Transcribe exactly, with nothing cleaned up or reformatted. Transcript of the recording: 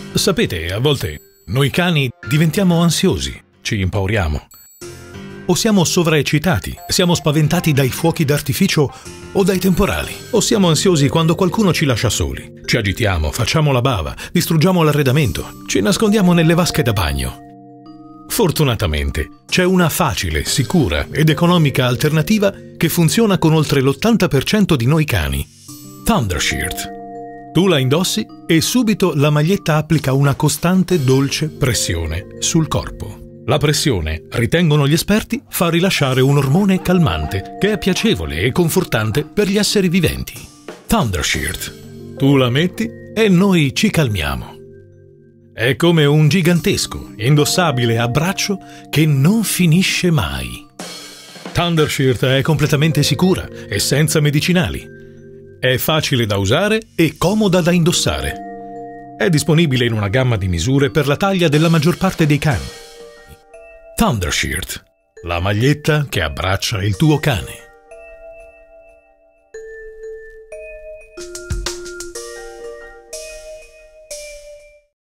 Sapete, a volte noi cani diventiamo ansiosi, ci impauriamo. O siamo sovraeccitati, siamo spaventati dai fuochi d'artificio o dai temporali. O siamo ansiosi quando qualcuno ci lascia soli. Ci agitiamo, facciamo la bava, distruggiamo l'arredamento, ci nascondiamo nelle vasche da bagno. Fortunatamente c'è una facile, sicura ed economica alternativa che funziona con oltre l'ottanta per cento di noi cani. Thundershirt. Tu la indossi e subito la maglietta applica una costante dolce pressione sul corpo. La pressione, ritengono gli esperti, fa rilasciare un ormone calmante che è piacevole e confortante per gli esseri viventi. Thundershirt. Tu la metti e noi ci calmiamo. È come un gigantesco, indossabile abbraccio che non finisce mai. Thundershirt è completamente sicura e senza medicinali. È facile da usare e comoda da indossare. È disponibile in una gamma di misure per la taglia della maggior parte dei cani. Thundershirt, la maglietta che abbraccia il tuo cane.